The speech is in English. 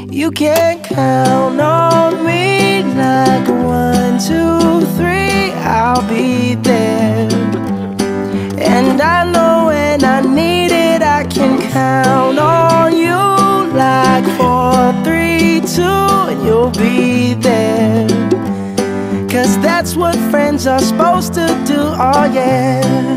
You can count on me like 1, 2, 3, I'll be there. And I know when I need it, I can count on you like 4, 3, 2, and you'll be there. 'Cause that's what friends are supposed to do, oh yeah.